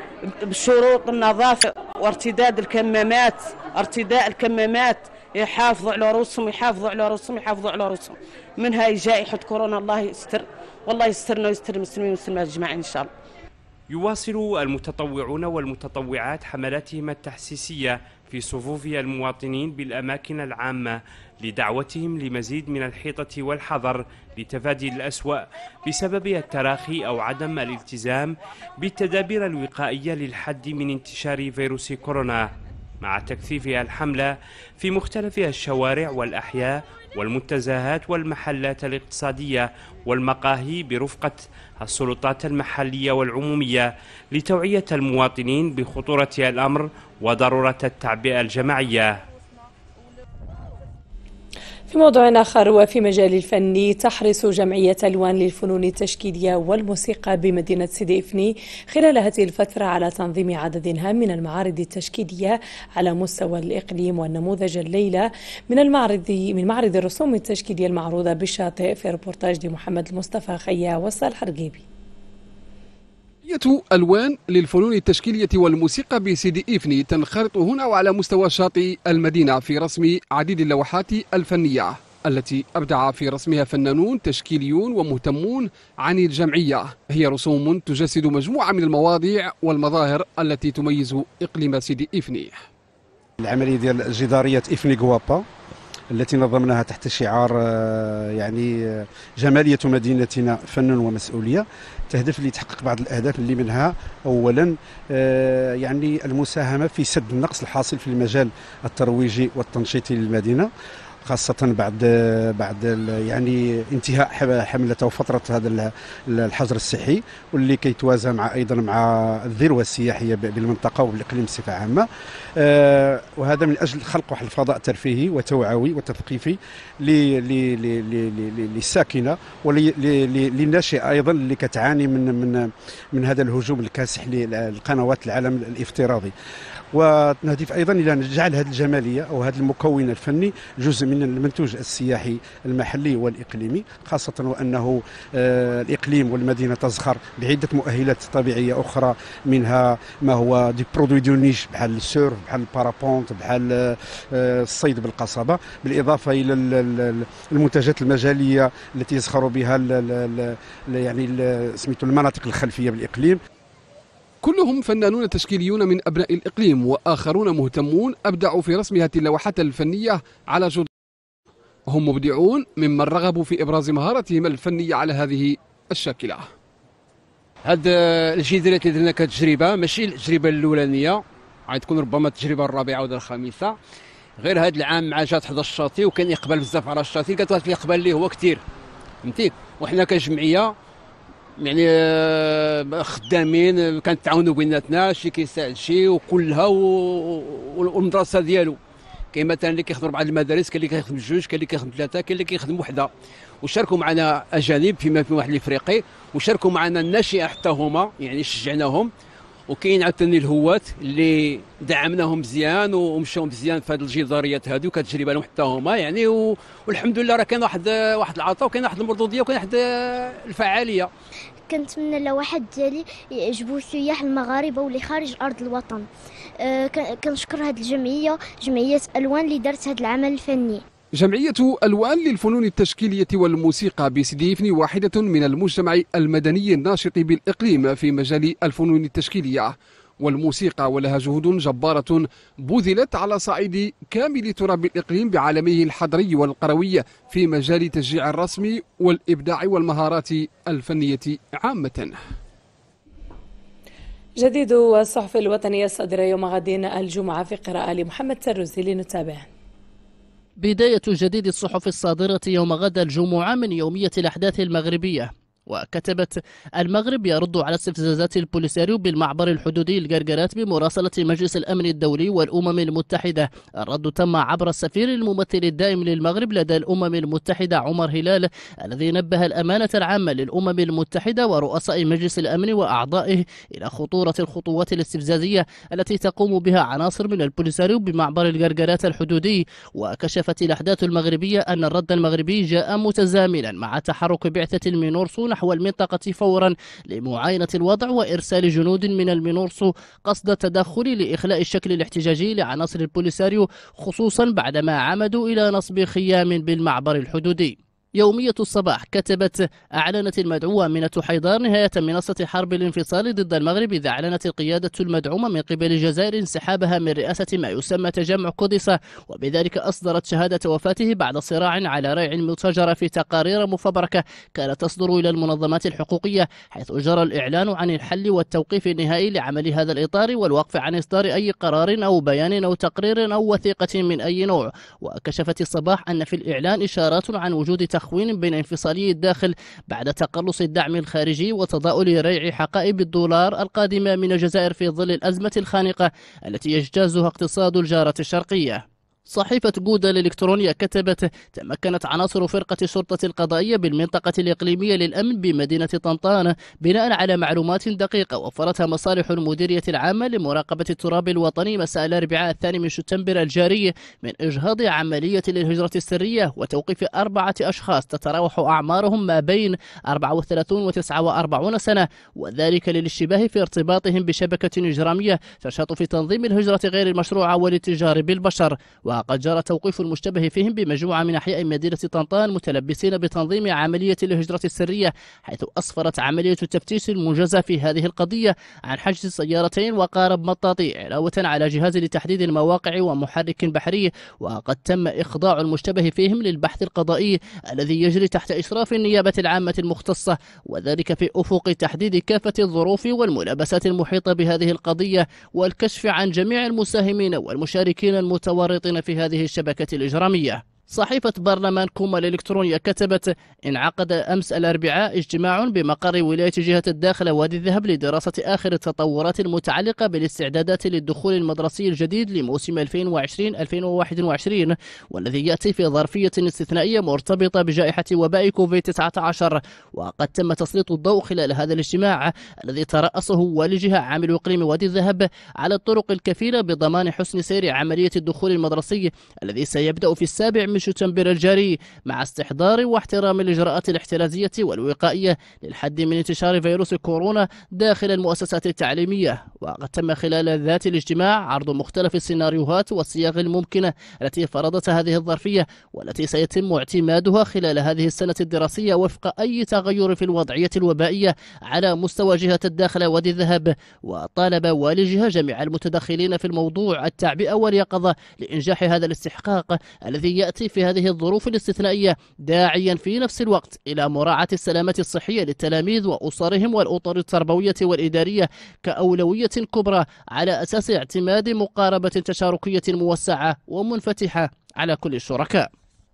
بشروط النظافة وارتداد الكمامات، ارتداء الكمامات، يحافظوا على رؤوسهم يحافظوا على رؤوسهم من هاي جائحة كورونا. الله يستر والله يسترنا ويستر المسلمين والمسلمات اجمعين ان شاء الله.
يواصل المتطوعون والمتطوعات حملاتهم التحسيسية في صفوف المواطنين بالأماكن العامة لدعوتهم لمزيد من الحيطة والحذر لتفادي الأسوأ بسبب التراخي أو عدم الالتزام بالتدابير الوقائية للحد من انتشار فيروس كورونا، مع تكثيف الحملة في مختلف الشوارع والأحياء والمنتزهات والمحلات الاقتصادية والمقاهي برفقة السلطات المحلية والعمومية لتوعية المواطنين بخطورة الأمر وضرورة التعبئة الجماعية.
في موضوع آخر وفي مجال الفن، تحرص جمعية ألوان للفنون التشكيلية والموسيقى بمدينة سيدي إفني خلال هذه الفترة على تنظيم عدد هام من المعارض التشكيلية على مستوى الإقليم. والنموذج الليلة من معرض الرسوم التشكيلية المعروضة بالشاطئ في ريبورتاج محمد المصطفى خيا وصالح رقيبي.
ألوان للفنون التشكيلية والموسيقى بسيدي إفني تنخرط هنا وعلى مستوى شاطئ المدينة في رسم عديد اللوحات الفنية التي أبدع في رسمها فنانون تشكيليون ومهتمون عن الجمعية. هي رسوم تجسد مجموعة من المواضيع والمظاهر التي تميز إقليم سيدي إفني.
العملية ديال جدارية إفني غوابا التي نظمناها تحت شعار يعني جمالية مدينتنا فن ومسؤولية، تهدف لتحقق بعض الأهداف اللي منها أولا يعني المساهمة في سد النقص الحاصل في المجال الترويجي والتنشيطي للمدينة، خاصة بعد يعني انتهاء حملة وفترة هذا الحظر الصحي، واللي كيتوازى أيضا مع الذروة السياحية بالمنطقة وبالإقليم بصفة عامة، وهذا من أجل خلق واحد الفضاء ترفيهي وتوعوي وتثقيفي للساكنة وللناشئة أيضا اللي كتعاني من هذا الهجوم الكاسح للقنوات العالم الافتراضي. ونهدف ايضا الى جعل هذه الجماليه او هذا المكون الفني جزء من المنتوج السياحي المحلي والاقليمي، خاصه وانه الاقليم والمدينه تزخر بعده مؤهلات طبيعيه اخرى، منها ما هو دي برودوي دو نيش بحال السيرف، بحال البارابونت، بحال الصيد بالقصبه، بالاضافه الى المنتجات المجاليه التي يزخر بها يعني سميتو المناطق الخلفيه بالاقليم.
كلهم فنانون تشكيليون من أبناء الإقليم، وآخرون مهتمون أبدعوا في رسم هذه اللوحات الفنية على جدران. هم مبدعون ممن رغبوا في إبراز مهارتهم الفنية على هذه الشاكلة.
هاد الجدران اللي درنا كتجربة ماشي التجربة الأولانية، غتكون ربما التجربة الرابعة ولا الخامسة. غير هذا العام مع جات 11 الشاطئ وكان إقبال بزاف على الشاطئ، كانت واحد الإقبال اللي هو كثير فهمتي، وحنا كجمعية يعني خدامين كنتعاونوا بيناتنا، شي كيساعد شي وكلها والمدرسه ديالو. كاين مثلا اللي كيخدموا بعض المدارس، كاين اللي كيخدم جوج، كاين اللي كيخدم ثلاثه، كاين اللي كيخدم وحده. وشاركوا معنا اجانب فيما في واحد الافريقي، وشاركوا معنا الناشئه حتى هما يعني شجعناهم. وكاين عاوتاني الهوات اللي دعمناهم مزيان ومشاو مزيان في هذه الجداريات هذه، وكتجربه لهم حتى هما يعني والحمد لله راه كاين واحد العطاء وكاين واحد المردوديه وكاين واحد الفعاليه.
كنتمنى اللوحات ديالي يعجبوا السياح المغاربه واللي خارج ارض الوطن. كنشكر هذه الجمعيه، جمعيه الوان اللي دارت هذا العمل الفني.
جمعية ألوان للفنون التشكيلية والموسيقى بسيدي إفني واحدة من المجتمع المدني الناشط بالإقليم في مجال الفنون التشكيلية والموسيقى، ولها جهود جبارة بذلت على صعيد كامل تراب الإقليم بعالمه الحضري والقروي في مجال تشجيع الرسم والإبداع والمهارات الفنية عامة.
جديد الصحف الوطنية الصادرة يوم غد الجمعة في قراءة لمحمد تروزي، لنتابع.
بداية جديد الصحف الصادرة يوم غد الجمعة من يومية الأحداث المغربية. وكتبت: المغرب يرد على استفزازات البوليساريو بالمعبر الحدودي القرقرات بمراسلة مجلس الأمن الدولي والأمم المتحدة. الرد تم عبر السفير الممثل الدائم للمغرب لدى الأمم المتحدة عمر هلال، الذي نبه الأمانة العامة للأمم المتحدة ورؤساء مجلس الأمن وأعضائه إلى خطورة الخطوات الاستفزازية التي تقوم بها عناصر من البوليساريو بمعبر القرقرات الحدودي. وكشفت الأحداث المغربية أن الرد المغربي جاء متزامنا مع تحرك بعثة المينورسو نحو المنطقة فورا لمعاينة الوضع وإرسال جنود من المينورسو قصد التدخل لإخلاء الشكل الاحتجاجي لعناصر البوليساريو، خصوصا بعدما عمدوا إلى نصب خيام بالمعبر الحدودي. يومية الصباح كتبت: أعلنت المدعوة أمينة حيدار نهاية منصة حرب الانفصال ضد المغرب، إذا أعلنت القيادة المدعومة من قبل الجزائر انسحابها من رئاسة ما يسمى تجمع قدس، وبذلك أصدرت شهادة وفاته بعد صراع على ريع متجرة في تقارير مفبركة كانت تصدر إلى المنظمات الحقوقية، حيث جرى الإعلان عن الحل والتوقيف النهائي لعمل هذا الإطار والوقف عن إصدار أي قرار أو بيان أو تقرير أو وثيقة من أي نوع. وكشفت الصباح أن في الإعلان إشارات عن وجود تخوين بين انفصالي الداخل بعد تقلص الدعم الخارجي وتضاؤل ريع حقائب الدولار القادمة من الجزائر في ظل الأزمة الخانقة التي يجتازها اقتصاد الجارة الشرقية. صحيفة جودة الإلكترونية كتبت: تمكنت عناصر فرقة الشرطة القضائية بالمنطقة الإقليمية للأمن بمدينة طنطان بناء على معلومات دقيقة وفرتها مصالح المديرية العامة لمراقبة التراب الوطني مساء الأربعاء 2 شتنبر الجاري من إجهاض عملية للهجرة السرية وتوقيف 4 أشخاص تتراوح أعمارهم ما بين 34 و 49 سنة، وذلك للاشتباه في ارتباطهم بشبكة إجرامية تنشط في تنظيم الهجرة غير المشروعة والاتجار بالبشر. وقد جرى توقيف المشتبه فيهم بمجموعة من أحياء مدينة طنطان متلبسين بتنظيم عملية الهجرة السرية، حيث أسفرت عملية التفتيش المنجزة في هذه القضية عن حجز سيارتين وقارب مطاطي علاوة على جهاز لتحديد المواقع ومحرك بحري. وقد تم إخضاع المشتبه فيهم للبحث القضائي الذي يجري تحت إشراف النيابة العامة المختصة، وذلك في أفق تحديد كافة الظروف والملابسات المحيطة بهذه القضية والكشف عن جميع المساهمين والمشاركين المتورطين في هذه الشبكة الإجرامية. صحيفة برلمان كوما الإلكترونية كتبت: انعقد أمس الأربعاء اجتماع بمقر ولاية جهة الداخل وادي الذهب لدراسة آخر التطورات المتعلقة بالاستعدادات للدخول المدرسي الجديد لموسم 2020-2021، والذي يأتي في ظرفية استثنائية مرتبطة بجائحة وباء كوفيد-19. وقد تم تسليط الضوء خلال هذا الاجتماع الذي ترأسه والي جهة عامل إقليم وادي الذهب على الطرق الكفيلة بضمان حسن سير عملية الدخول المدرسي الذي سيبدأ في 7 من شتنبر الجاري، مع استحضار واحترام الإجراءات الاحترازية والوقائية للحد من انتشار فيروس كورونا داخل المؤسسات التعليمية. وقد تم خلال ذات الاجتماع عرض مختلف السيناريوهات والصياغ الممكنة التي فرضتها هذه الظرفية والتي سيتم اعتمادها خلال هذه السنة الدراسية وفق أي تغير في الوضعية الوبائية على مستوى جهة الداخل وادي الذهب. وطالب والي جهة جميع المتدخلين في الموضوع التعبئة واليقظة لإنجاح هذا الاستحقاق الذي يأتي في هذه الظروف الاستثنائية، داعيا في نفس الوقت إلى مراعاة السلامة الصحية للتلاميذ وأسرهم والأطر التربوية والإدارية كأولوية كبرى على أساس اعتماد مقاربة تشاركية موسعة ومنفتحة على كل الشركاء.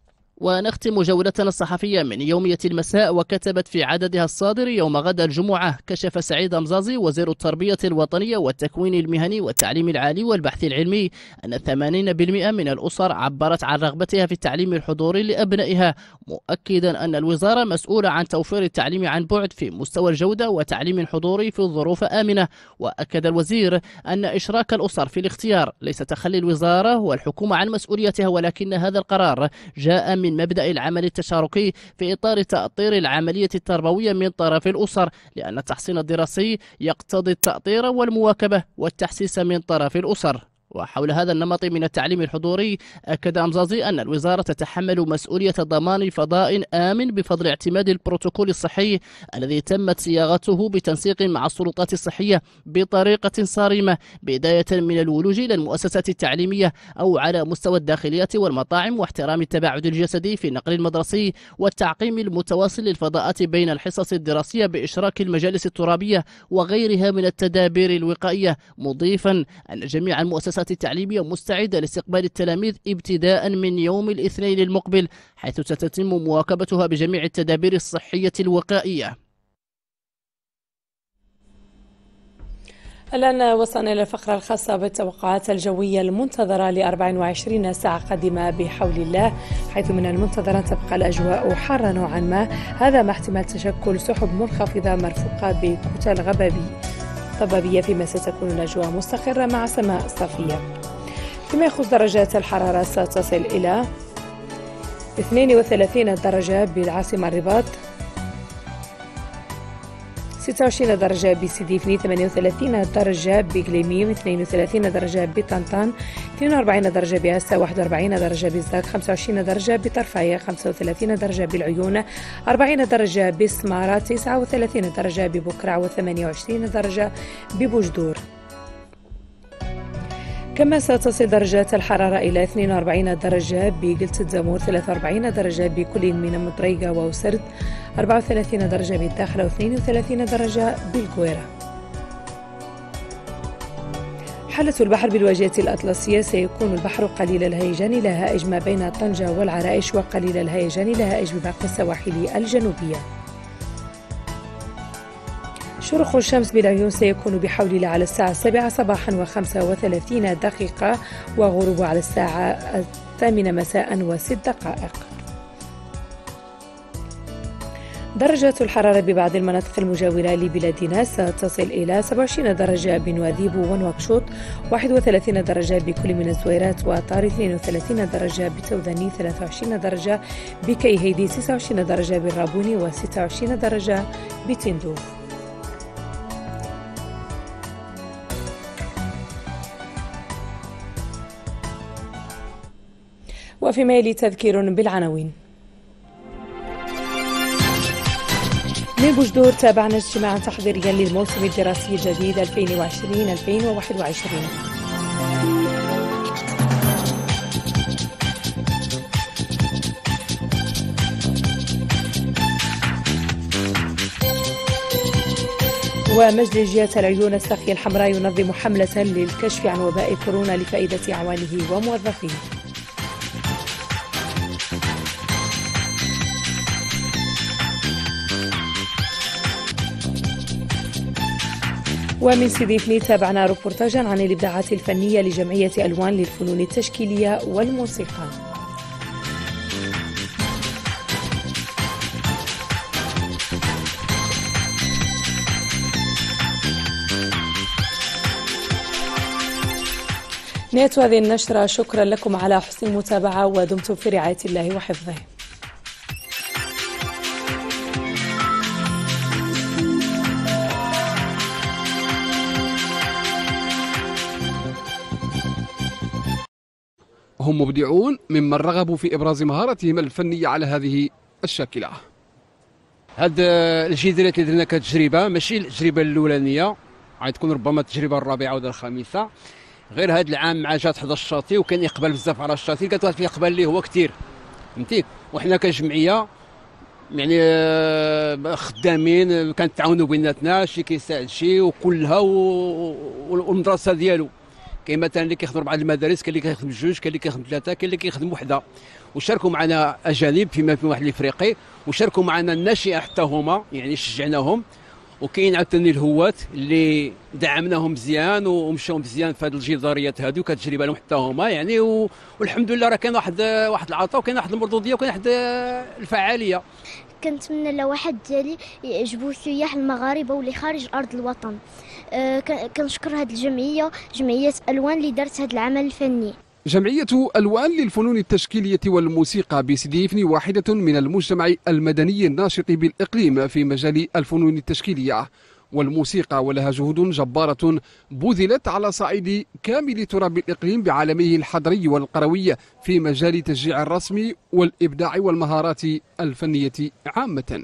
ونختم جولتنا الصحفية من يومية المساء وكتبت في عددها الصادر يوم غد الجمعة: كشف سعيد أمزازي وزير التربية الوطنية والتكوين المهني والتعليم العالي والبحث العلمي أن 80% من الأسر عبرت عن رغبتها في التعليم الحضوري لأبنائها، مؤكدا أن الوزارة مسؤولة عن توفير التعليم عن بعد في مستوى الجودة وتعليم حضوري في ظروف آمنة. وأكد الوزير أن إشراك الأسر في الاختيار ليس تخلي الوزارة والحكومة عن مسؤوليتها، ولكن هذا القرار جاء من مبدأ العمل التشاركي في إطار تأطير العملية التربوية من طرف الأسر، لأن التحصين الدراسي يقتضي التأطير والمواكبة والتحسيس من طرف الأسر. وحول هذا النمط من التعليم الحضوري أكد أمزازي أن الوزارة تتحمل مسؤولية ضمان فضاء آمن بفضل اعتماد البروتوكول الصحي الذي تمت صياغته بتنسيق مع السلطات الصحية بطريقة صارمة، بداية من الولوج إلى المؤسسات التعليمية أو على مستوى الداخليات والمطاعم، واحترام التباعد الجسدي في النقل المدرسي، والتعقيم المتواصل للفضاءات بين الحصص الدراسية بإشراك المجالس الترابية وغيرها من التدابير الوقائية، مضيفا أن جميع المؤسسات التعليمية مستعدة لاستقبال التلاميذ ابتداء من يوم الاثنين المقبل، حيث ستتم مواكبتها بجميع التدابير الصحية الوقائية.
الآن وصلنا إلى الفقرة الخاصة بالتوقعات الجوية المنتظرة ل 24 ساعة قادمة بحول الله، حيث من المنتظر أن تبقى الأجواء حارة نوعا ما، هذا مع احتمال تشكل سحب منخفضة مرفوقة بكتل ضبابية، فيما ستكون الأجواء مستقرة مع سماء صافية. فيما يخص درجات الحرارة ستصل إلى 32 درجة بالعاصمة الرباط، 26 درجة بسيديفني، 38 درجة بقليميم، 32 درجة بطنطان، 42 درجة بأسا، 41 درجة بالزاك، 25 درجة بطرفاية، 35 درجة بالعيون، 40 درجة بسمارة، 39 درجة ببكرع، و28 درجة ببوجدور. كما ستصل درجات الحرارة إلى 42 درجة بقلت الزمور، 43 درجة بكل من مطريقة ووسرد، 34 درجة بالداخلة، و32 درجة بالقويرة. حالة البحر بالواجهة الأطلسية: سيكون البحر قليل الهيجان إلى هائج ما بين طنجة والعرائش، وقليل الهيجان إلى هائج بباقي السواحل الجنوبية. شروق الشمس بالعيون سيكون بحول الله على الساعة 7 صباحا و35 دقيقة، وغروب على الساعة 8 مساء و6 دقائق. درجة الحرارة ببعض المناطق المجاورة لبلادنا ستصل إلى 27 درجة بنواذيب ونواكشوط، 31 درجة بكل من الزويرات وطار، 32 درجة بتوذني، 23 درجة بكيهيدي، 29 درجة بالرابوني، و26 درجة بتندوف. وفيما يلي تذكير بالعناوين. من بوجدور تابعنا اجتماعا تحضيريا للموسم الدراسي الجديد 2020-2021. ومجلس جهة العيون الساقية الحمراء ينظم حملة للكشف عن وباء كورونا لفائدة أعوانه وموظفيه. ومن سيديفني تابعنا روبورتاجا عن الإبداعات الفنية لجمعية ألوان للفنون التشكيلية والموسيقى. نهاية هذه النشرة، شكرا لكم على حسن المتابعة ودمتم في رعاية الله وحفظه.
هم مبدعون ممن رغبوا في إبراز مهاراتهم الفنية على هذه الشاكلة.
هاد الجديرات اللي درنا كتجربة ماشي التجربة الأولانية، غتكون ربما التجربة الرابعة ولا الخامسة. غير هاد العام مع جات 11 شاطئ وكان إقبال بزاف على الشاطئ، كانت واحد الإقبال اللي هو كثير فهمتي. وحنا كجمعية يعني خدامين كنتعاونوا بيناتنا، شي كيساعد شي وكلها والمدرسة ديالو. كاين مثلا اللي كيخدم 4 المدارس، كاين اللي كيخدم 2، كاين اللي كيخدم 3، كاين اللي كيخدم 1. وشاركوا معنا اجانب فيما في واحد الافريقي، وشاركوا معنا الناشئه حتى هما، يعني شجعناهم. وكاين عاوتاني الهوات اللي دعمناهم مزيان ومشاو مزيان في هذه الجداريات هذه، وكتجربه لهم حتى هما يعني. والحمد لله راه كاين واحد العطاء، وكاين واحد المردوديه، وكاين واحد الفعاليه.
كنتمنى لو واحد ديالي يعجبوا السياح المغاربه واللي خارج ارض الوطن. كنشكر هذه الجمعيه، جمعيه الوان، اللي دارت هذا العمل الفني.
جمعية ألوان للفنون التشكيلية والموسيقى بسيديفني واحدة من المجتمع المدني الناشط بالإقليم في مجال الفنون التشكيلية والموسيقى، ولها جهود جبارة بذلت على صعيد كامل تراب الإقليم بعالميه الحضري والقروي في مجال تشجيع الرسم والإبداع والمهارات الفنية عامة.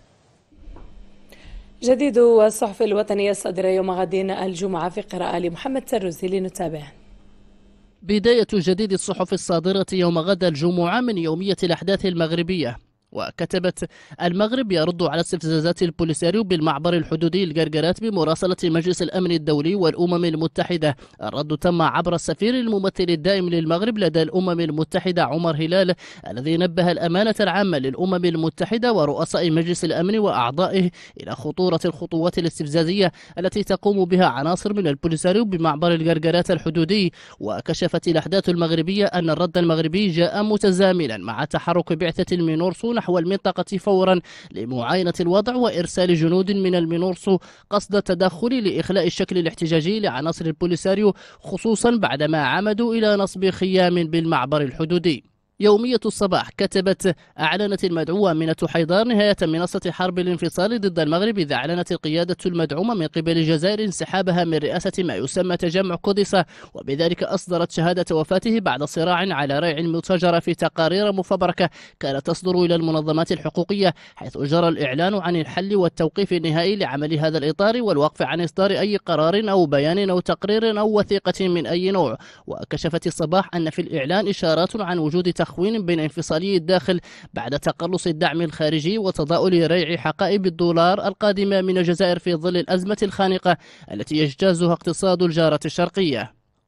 جديد الصحف الوطنية الصادرة يوم غد الجمعة في قراءة لمحمد تروزي، لنتابع.
بداية جديد الصحف الصادرة يوم غد الجمعة من يومية الأحداث المغربية. وكتبت: المغرب يرد على استفزازات البوليساريو بالمعبر الحدودي القرقرات بمراسلة مجلس الأمن الدولي والأمم المتحدة. الرد تم عبر السفير الممثل الدائم للمغرب لدى الأمم المتحدة عمر هلال، الذي نبه الأمانة العامة للأمم المتحدة ورؤساء مجلس الأمن وأعضائه إلى خطورة الخطوات الاستفزازية التي تقوم بها عناصر من البوليساريو بمعبر القرقرات الحدودي. وكشفت الأحداث المغربية أن الرد المغربي جاء متزامنا مع تحرك بعثة المينورسو نحو المنطقة فورا لمعاينة الوضع وإرسال جنود من المينورسو قصد التدخل لإخلاء الشكل الاحتجاجي لعناصر البوليساريو، خصوصا بعدما عمدوا إلى نصب خيام بالمعبر الحدودي. يومية الصباح كتبت: أعلنت المدعوة أمينة حيدار نهاية منصة حرب الانفصال ضد المغرب، إذ أعلنت القيادة المدعومة من قبل الجزائر انسحابها من رئاسة ما يسمى تجمع قدسة، وبذلك أصدرت شهادة وفاته بعد صراع على ريع متجرة في تقارير مفبركة كانت تصدر إلى المنظمات الحقوقية، حيث جرى الإعلان عن الحل والتوقيف النهائي لعمل هذا الإطار والوقف عن إصدار أي قرار أو بيان أو تقرير أو وثيقة من أي نوع. وكشفت الصباح أن في الإعلان إشارات عن وجود تخوين بين انفصالي الداخل بعد تقلص الدعم الخارجي وتضاؤل ريع حقائب الدولار القادمة من الجزائر في ظل الأزمة الخانقة التي يجتازها اقتصاد الجارة الشرقية.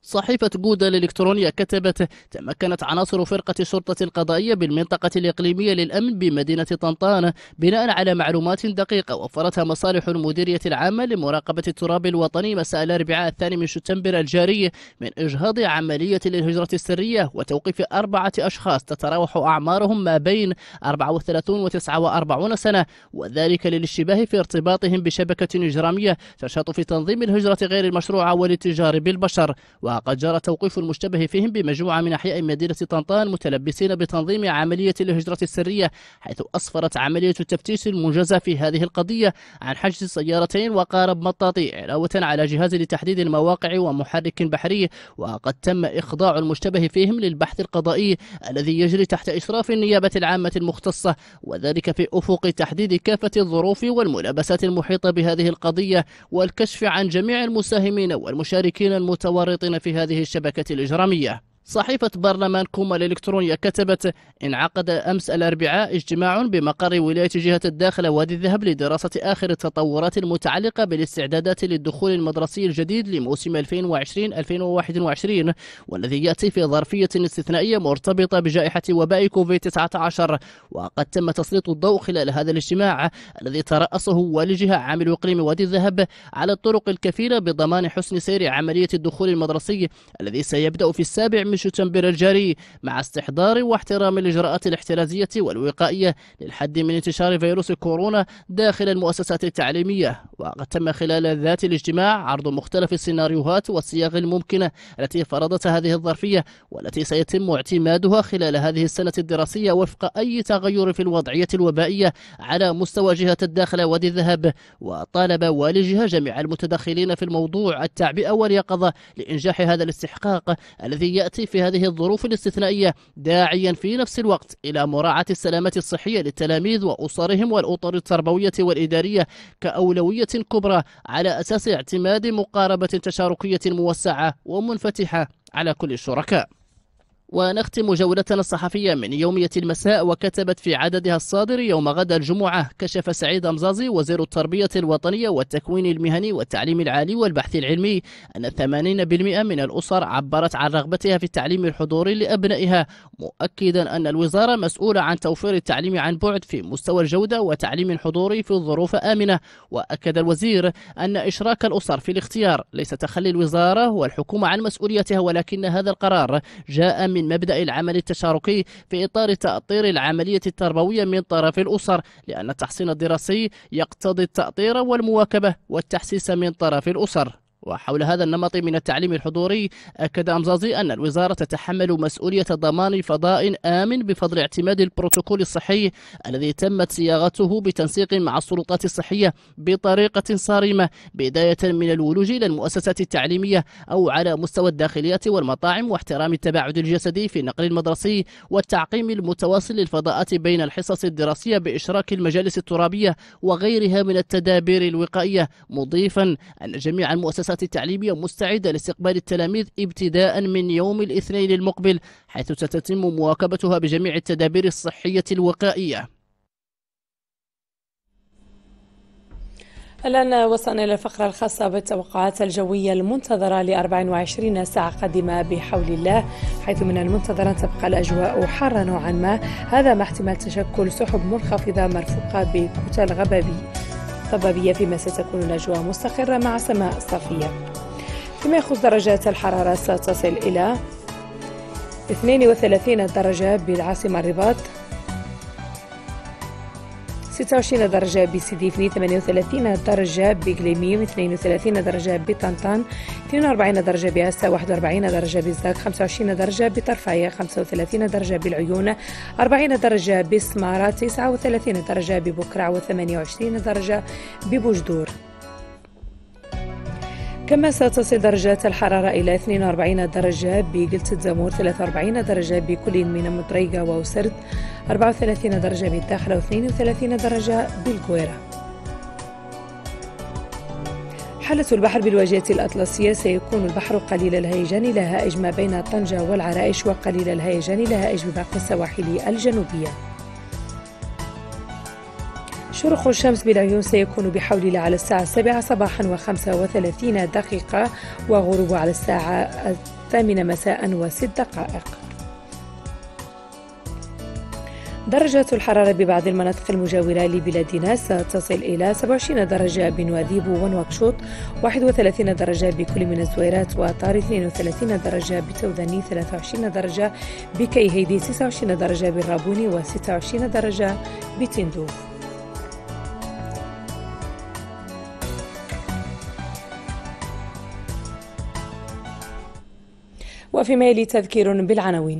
صحيفة جودة الإلكترونية كتبت: تمكنت عناصر فرقة الشرطة القضائية بالمنطقة الإقليمية للأمن بمدينة طنطان بناء على معلومات دقيقة وفرتها مصالح المديرية العامة لمراقبة التراب الوطني مساء الأربعاء 2 شتنبر الجاري من إجهاض عملية للهجرة السرية وتوقيف 4 أشخاص تتراوح أعمارهم ما بين 34 و 49 سنة، وذلك للاشتباه في ارتباطهم بشبكة إجرامية تنشط في تنظيم الهجرة غير المشروعة والاتجار بالبشر. وقد جرى توقيف المشتبه فيهم بمجموعة من أحياء مدينة طنطان متلبسين بتنظيم عملية الهجرة السرية، حيث أسفرت عملية التفتيش المنجزة في هذه القضية عن حجز سيارتين وقارب مطاطي علاوة على جهاز لتحديد المواقع ومحرك بحري. وقد تم إخضاع المشتبه فيهم للبحث القضائي الذي يجري تحت إشراف النيابة العامة المختصة، وذلك في أفق تحديد كافة الظروف والملابسات المحيطة بهذه القضية والكشف عن جميع المساهمين والمشاركين المتورطين في هذه الشبكة الإجرامية. صحيفة برلمان كوما الإلكترونية كتبت: انعقد أمس الأربعاء اجتماع بمقر ولاية جهة الداخل وادي الذهب لدراسة آخر التطورات المتعلقة بالاستعدادات للدخول المدرسي الجديد لموسم 2020-2021، والذي يأتي في ظرفية استثنائية مرتبطة بجائحة وباء كوفيد-19. وقد تم تسليط الضوء خلال هذا الاجتماع الذي ترأسه والي جهة عامل إقليم وادي الذهب على الطرق الكفيلة بضمان حسن سير عملية الدخول المدرسي الذي سيبدأ في 7 شتنبر الجاري، مع استحضار واحترام الإجراءات الاحترازية والوقائية للحد من انتشار فيروس كورونا داخل المؤسسات التعليمية. وقد تم خلال ذات الاجتماع عرض مختلف السيناريوهات والصياغ الممكنة التي فرضتها هذه الظرفية والتي سيتم اعتمادها خلال هذه السنة الدراسية وفق أي تغير في الوضعية الوبائية على مستوى جهة الداخل وادي الذهب. وطالب والي جهة جميع المتدخلين في الموضوع التعبئة واليقظة لإنجاح هذا الاستحقاق الذي يأتي في هذه الظروف الاستثنائية، داعيا في نفس الوقت إلى مراعاة السلامة الصحية للتلاميذ وأسرهم والأطر التربوية والإدارية كأولوية كبرى على أساس اعتماد مقاربة تشاركية موسعة ومنفتحة على كل الشركاء. ونختم جولتنا الصحفية من يومية المساء وكتبت في عددها الصادر يوم غد الجمعة: كشف سعيد أمزازي وزير التربية الوطنية والتكوين المهني والتعليم العالي والبحث العلمي أن 80% من الأسر عبرت عن رغبتها في التعليم الحضوري لأبنائها، مؤكدا أن الوزارة مسؤولة عن توفير التعليم عن بعد في مستوى الجودة وتعليم حضوري في ظروف آمنة. وأكد الوزير أن إشراك الأسر في الاختيار ليس تخلي الوزارة والحكومة عن مسؤوليتها، ولكن هذا القرار جاء من مبدأ العمل التشاركي في إطار تأطير العملية التربوية من طرف الأسر، لأن التحصين الدراسي يقتضي التأطير والمواكبة والتحسيس من طرف الأسر. وحول هذا النمط من التعليم الحضوري أكد أمزازي أن الوزارة تتحمل مسؤولية ضمان فضاء آمن بفضل اعتماد البروتوكول الصحي الذي تمت صياغته بتنسيق مع السلطات الصحية بطريقة صارمة، بداية من الولوج إلى المؤسسات التعليمية أو على مستوى الداخليات والمطاعم، واحترام التباعد الجسدي في النقل المدرسي، والتعقيم المتواصل للفضاءات بين الحصص الدراسية بإشراك المجالس الترابية وغيرها من التدابير الوقائية، مضيفا أن جميع المؤسسات التعليمية مستعدة لاستقبال التلاميذ ابتداء من يوم الاثنين المقبل، حيث ستتم مواكبتها بجميع التدابير الصحية الوقائية.
الآن وصلنا إلى الفقرة الخاصة بالتوقعات الجوية المنتظرة ل 24 ساعة قادمة بحول الله، حيث من المنتظر أن تبقى الأجواء حارة نوعا ما، هذا مع احتمال تشكل سحب منخفضة مرفوقة بكتل ضبابية، فيما ستكون الأجواء مستقرة مع سماء صافية. فيما يخص درجات الحرارة ستصل إلى 32 درجة بالعاصمة الرباط، 26 درجة بسيديفني، 38 درجة بقليميم، 32 درجة بطنطان، 42 درجة بأسا، 41 درجة بالزاك، 25 درجة بطرفاية، 35 درجة بالعيون، 40 درجة بسمارة، 39 درجة ببكرع، و28 درجة ببوجدور. كما ستصل درجات الحرارة إلى 42 درجة بقلت الزمور، 43 درجة بكل من مطريقة ووسرد، 34 درجة بالداخلة، و32 درجة بالقويرة. حالة البحر بالواجهة الأطلسية: سيكون البحر قليل الهيجان إلى هائج ما بين طنجة والعرائش، وقليل الهيجان إلى هائج بباقي السواحل الجنوبية. شروق الشمس بالعيون سيكون بحول الله على الساعة 7 صباحا و35 دقيقة، وغروب على الساعة 8 مساء و6 دقائق. درجة الحرارة ببعض المناطق المجاورة لبلادنا ستصل إلى 27 درجة بنواذيب ونواكشوط، 31 درجة بكل من الزويرات وطار، 32 درجة بتوذني، 23 درجة بكيهيدي، 29 درجة بالرابوني، و26 درجة بتندوف. وفيما يلي تذكير بالعناوين.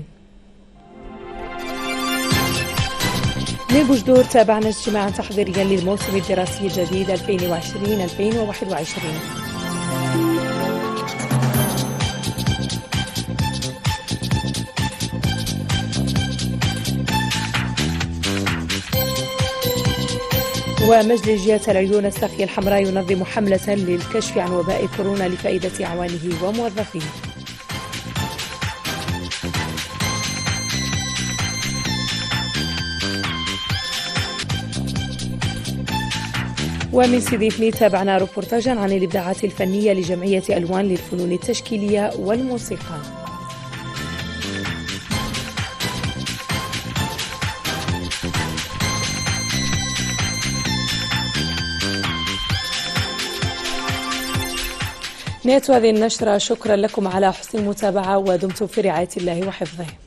من بوجدور تابعنا اجتماعا تحضيريا للموسم الدراسي الجديد 2020-2021. ومجلس جهة العيون الساقية الحمراء ينظم حملة للكشف عن وباء كورونا لفائدة أعوانه وموظفيه. ومن سيديفني تابعنا روبورتاجا عن الإبداعات الفنية لجمعية ألوان للفنون التشكيلية والموسيقى. نهاية هذه النشرة، شكرا لكم على حسن المتابعة ودمتم في رعاية الله وحفظه.